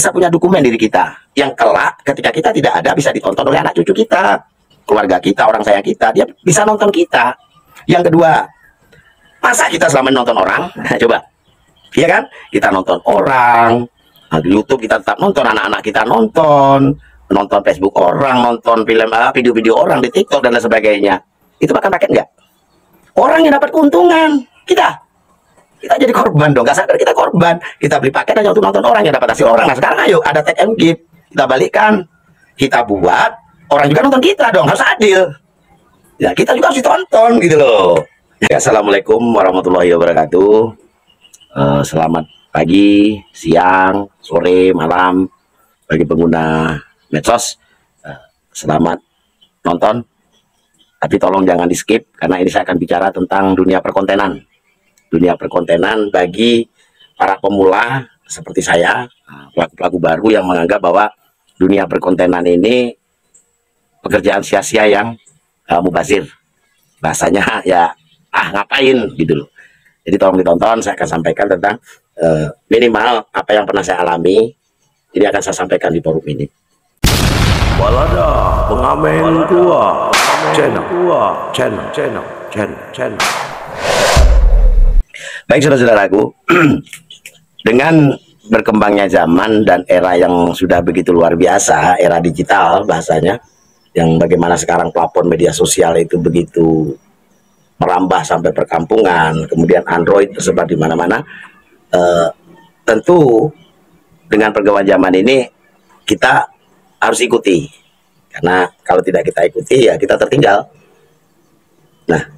bisa punya dokumen diri kita yang kelak ketika kita tidak ada bisa ditonton oleh anak cucu kita, keluarga kita, orang sayang kita, dia bisa nonton kita. Yang kedua, masa kita selama ini nonton orang? Coba, iya kan? Kita nonton orang, di YouTube kita tetap nonton, anak-anak kita nonton Facebook orang, nonton film, video-video orang di TikTok dan lain sebagainya. Itu makan paket nggak? Orang yang dapat keuntungan, kita jadi korban dong, nggak sadar kita korban. Kita beli paket hanya untuk nonton orang yang dapat hasil orang. Nah sekarang ayo ada take and give, kita balikkan, kita buat, orang juga nonton kita dong, harus adil. Ya kita juga harus ditonton gitu loh. Ya, assalamualaikum warahmatullahi wabarakatuh. Selamat pagi, siang, sore, malam bagi pengguna medsos. Selamat nonton, tapi tolong jangan di skip karena ini saya akan bicara tentang dunia perkontenan. Dunia perkontenan bagi para pemula seperti saya, pelaku-pelaku baru yang menganggap bahwa dunia perkontenan ini pekerjaan sia-sia yang mubazir. Bahasanya ya ngapain gitu loh. Jadi tolong ditonton, saya akan sampaikan tentang minimal apa yang pernah saya alami. Ini akan saya sampaikan di forum ini. Balada pengamen tua, channel. Baik saudara-saudaraku, dengan berkembangnya zaman dan era yang sudah begitu luar biasa, era digital bahasanya, yang bagaimana sekarang platform media sosial itu begitu merambah sampai perkampungan, kemudian Android tersebar di mana-mana, tentu dengan perkembangan zaman ini kita harus ikuti, karena kalau tidak kita ikuti ya kita tertinggal. Nah,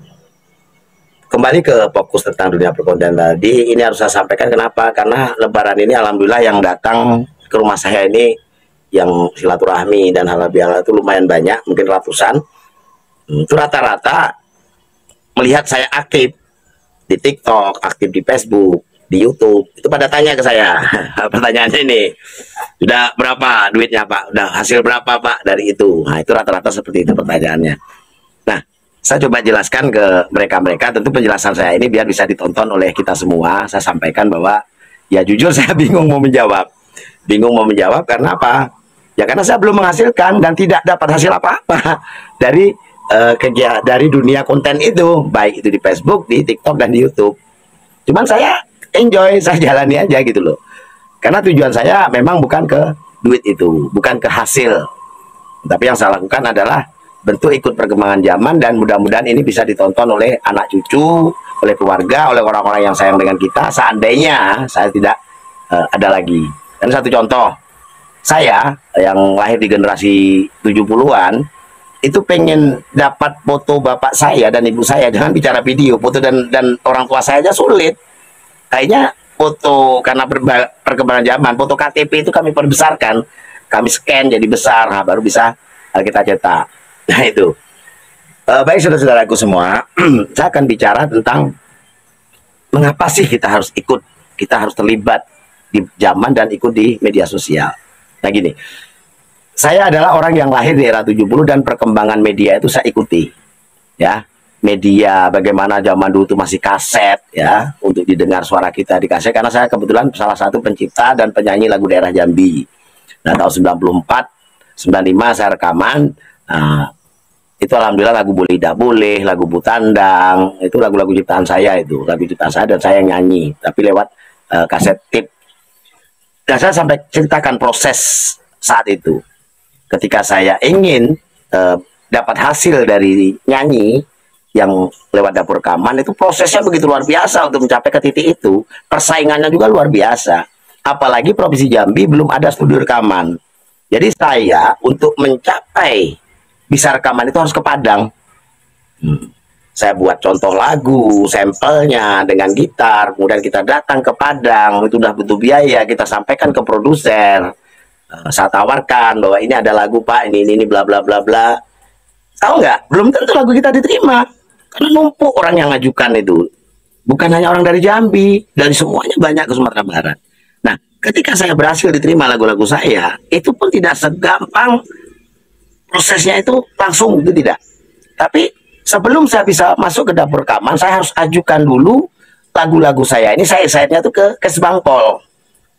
kembali ke fokus tentang dunia perkontenan tadi, ini harus saya sampaikan kenapa? Karena Lebaran ini alhamdulillah yang datang ke rumah saya ini yang silaturahmi dan halal bihalal itu lumayan banyak, mungkin ratusan. Itu rata-rata melihat saya aktif di TikTok, aktif di Facebook, di YouTube, itu pada tanya ke saya. Pertanyaannya ini, udah berapa duitnya Pak? Udah hasil berapa Pak dari itu? Nah itu rata-rata seperti itu pertanyaannya. Nah, saya coba jelaskan ke mereka-mereka, tentu penjelasan saya ini biar bisa ditonton oleh kita semua. Saya sampaikan bahwa ya jujur saya bingung mau menjawab. Bingung mau menjawab karena apa? Ya karena saya belum menghasilkan dan tidak dapat hasil apa-apa dari dari dunia konten itu, baik itu di Facebook, di TikTok dan di YouTube. Cuman saya enjoy, saya jalani aja gitu loh. Karena tujuan saya memang bukan ke duit itu, bukan ke hasil. Tapi yang saya lakukan adalah bentuk ikut perkembangan zaman dan mudah-mudahan ini bisa ditonton oleh anak cucu, oleh keluarga, oleh orang-orang yang sayang dengan kita. Seandainya saya tidak ada lagi. Dan satu contoh, saya yang lahir di generasi 70-an itu pengen dapat foto bapak saya dan ibu saya, jangan bicara video, foto dan orang tua saya aja sulit. Kayaknya foto karena perkembangan zaman, foto KTP itu kami perbesarkan, kami scan jadi besar, baru bisa kita cetak. Nah itu, baik saudara-saudaraku semua, saya akan bicara tentang mengapa sih kita harus ikut, kita harus terlibat di zaman dan ikut di media sosial. Nah gini, saya adalah orang yang lahir di era 70 dan perkembangan media itu saya ikuti. Ya, media bagaimana zaman dulu itu masih kaset ya, untuk didengar suara kita di kaset, karena saya kebetulan salah satu pencipta dan penyanyi lagu daerah Jambi. Nah tahun 94, 95 saya rekaman. Nah, itu alhamdulillah lagu Boleh Tidak Boleh, lagu Butandang, itu lagu-lagu ciptaan saya, itu lagu ciptaan saya dan saya yang nyanyi, tapi lewat kaset tip. Dan saya sampai ceritakan proses saat itu ketika saya ingin dapat hasil dari nyanyi yang lewat dapur rekaman, itu prosesnya begitu luar biasa untuk mencapai ke titik itu. Persaingannya juga luar biasa, apalagi Provinsi Jambi belum ada studio rekaman. Jadi saya untuk mencapai bisa rekaman itu harus ke Padang. Saya buat contoh lagu, sampelnya dengan gitar, kemudian kita datang ke Padang, itu udah butuh biaya, kita sampaikan ke produser. Saya tawarkan bahwa ini ada lagu Pak, ini bla bla bla bla. Tahu nggak? Belum tentu lagu kita diterima, karena numpuk orang yang ngajukan itu. Bukan hanya orang dari Jambi, dari semuanya banyak ke Sumatera Barat. Nah, ketika saya berhasil diterima lagu-lagu saya, itu pun tidak segampang prosesnya itu langsung, itu tidak. Tapi sebelum saya bisa masuk ke dapur rekaman, saya harus ajukan dulu lagu-lagu saya. Ini saya nya tuh ke Kesbangpol.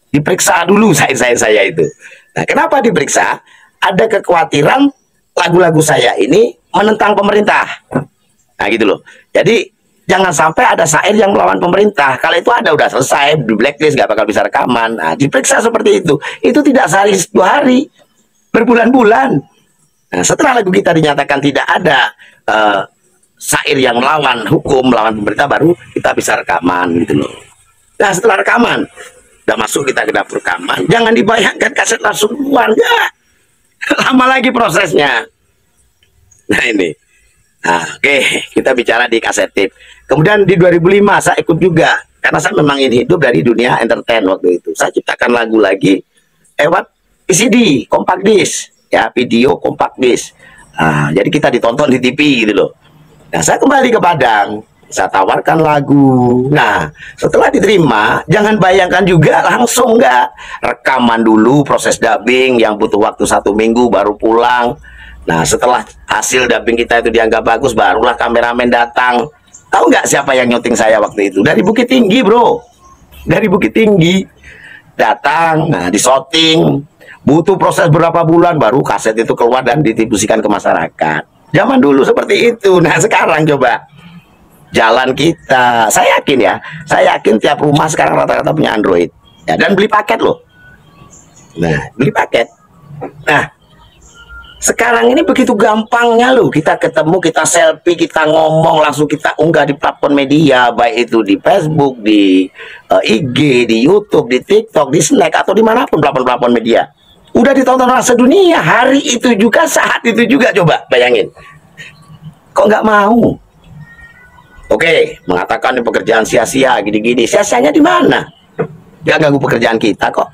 diperiksa dulu saya itu. Nah, kenapa diperiksa? Ada kekhawatiran lagu-lagu saya ini menentang pemerintah. Nah, gitu loh. Jadi jangan sampai ada syair yang melawan pemerintah. Kalau itu ada udah selesai, di blacklist, nggak bakal bisa rekaman. Nah, diperiksa seperti itu. Itu tidak sehari 2 hari, berbulan-bulan. Nah, setelah lagu kita dinyatakan tidak ada syair yang melawan hukum, melawan pemerintah, baru kita bisa rekaman gitu loh. Nah, setelah rekaman, udah masuk kita ke dapur rekaman, jangan dibayangkan kaset langsung keluar, enggak. Lama lagi prosesnya. Nah, ini. Nah, oke, kita bicara di kaset tape. Kemudian di 2005 saya ikut juga, karena saya memang ini hidup dari dunia entertain waktu itu. Saya ciptakan lagu lagi lewat VCD, compact disc, ya, video compact disc. Nah, jadi kita ditonton di TV gitu loh. Nah, saya kembali ke Padang, saya tawarkan lagu. Nah, setelah diterima, jangan bayangkan juga langsung enggak. Rekaman dulu, proses dubbing yang butuh waktu 1 minggu baru pulang. Nah, setelah hasil dubbing kita itu dianggap bagus, barulah kameramen datang. Tahu nggak siapa yang nyuting saya waktu itu? Dari Bukit Tinggi, bro. Dari Bukit Tinggi. Datang, nah, disoting. Butuh proses berapa bulan, baru kaset itu keluar dan didistribusikan ke masyarakat. Zaman dulu seperti itu. Nah, sekarang coba. Jalan kita. Saya yakin ya. Saya yakin tiap rumah sekarang rata-rata punya Android. Ya, dan beli paket loh. Nah, beli paket. Nah, sekarang ini begitu gampangnya loh, kita ketemu, kita selfie, kita ngomong, langsung kita unggah di platform media, baik itu di Facebook, di IG, di YouTube, di TikTok, di Snack, atau dimanapun platform-platform media. Udah ditonton orang sedunia, hari itu juga, saat itu juga, coba bayangin. Kok nggak mau? Oke, mengatakan ini pekerjaan sia-sia, gini-gini. Sia-sianya di mana? Nggak ganggu pekerjaan kita kok.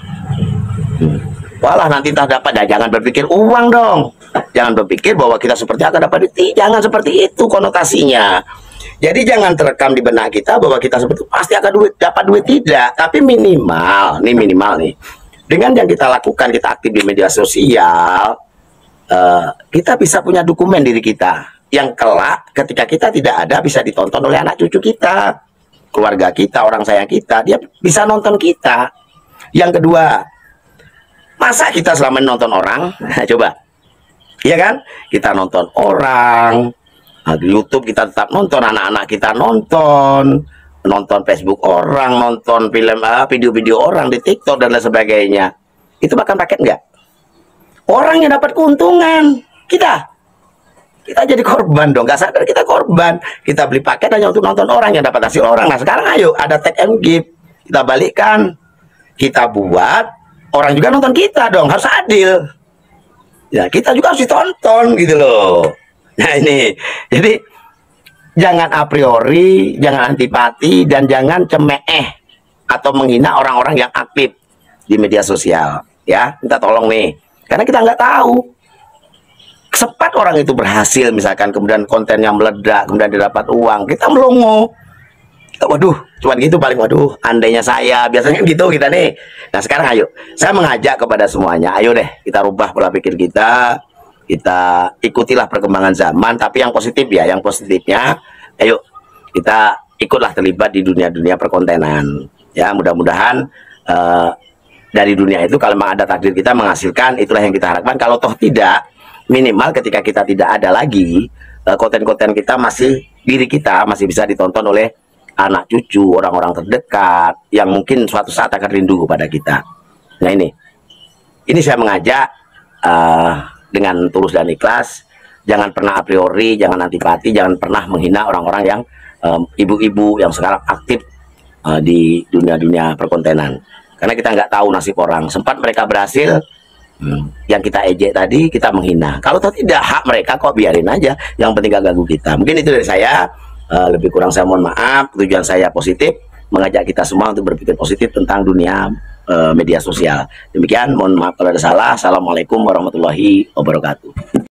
Walah nanti tak dapat, ya jangan berpikir uang dong. Jangan berpikir bahwa kita seperti akan dapat duit. Jangan seperti itu konotasinya. Jadi jangan terekam di benak kita bahwa kita seperti pasti akan dapat duit, tidak. Tapi minimal nih. Dengan yang kita lakukan, kita aktif di media sosial, kita bisa punya dokumen diri kita. Yang kelak ketika kita tidak ada bisa ditonton oleh anak cucu kita, keluarga kita, orang sayang kita. Dia bisa nonton kita. Yang kedua, masa kita selama nonton orang? Coba, iya kan? Kita nonton orang, di YouTube kita tetap nonton, anak-anak kita nonton Facebook orang, nonton film, video-video orang di TikTok dan lain sebagainya. Itu bahkan paket nggak? Orang yang dapat keuntungan, kita jadi korban dong. Nggak sadar kita korban. Kita beli paket hanya untuk nonton orang yang dapat hasil orang. Nah, sekarang ayo ada take and give, kita balikkan, kita buat. Orang juga nonton kita dong, harus adil. Ya, kita juga harus ditonton gitu loh. Nah, ini. Jadi jangan a priori, jangan antipati, dan jangan cemeeh atau menghina orang-orang yang aktif di media sosial. Ya, minta tolong nih. Karena kita nggak tahu. Sempat orang itu berhasil, misalkan kemudian kontennya meledak, kemudian didapat uang, kita melongo. Waduh, cuman gitu paling, waduh, andainya saya, biasanya gitu kita nih. Nah, sekarang ayo, saya mengajak kepada semuanya, ayo deh, kita rubah pola pikir kita ikutilah perkembangan zaman, tapi yang positif ya, yang positifnya, ayo, kita ikutlah terlibat di dunia-dunia perkontenan. Ya, mudah-mudahan dari dunia itu, kalau memang ada takdir kita menghasilkan, itulah yang kita harapkan. Kalau toh tidak, minimal ketika kita tidak ada lagi, konten-konten kita masih, diri kita masih bisa ditonton oleh anak cucu, orang-orang terdekat yang mungkin suatu saat akan rindu kepada kita. Nah, ini saya mengajak dengan tulus dan ikhlas, jangan pernah a priori, jangan antipati, jangan pernah menghina orang-orang yang ibu-ibu yang sekarang aktif di dunia-dunia perkontenan. Karena kita nggak tahu nasib orang. Sempat mereka berhasil, yang kita ejek tadi kita menghina. Kalau tidak hak mereka kok, biarin aja. Yang penting gak ganggu kita. Mungkin itu dari saya. Lebih kurang saya mohon maaf. Tujuan saya positif, mengajak kita semua untuk berpikir positif tentang dunia media sosial. Demikian, mohon maaf kalau ada salah. Assalamualaikum warahmatullahi wabarakatuh.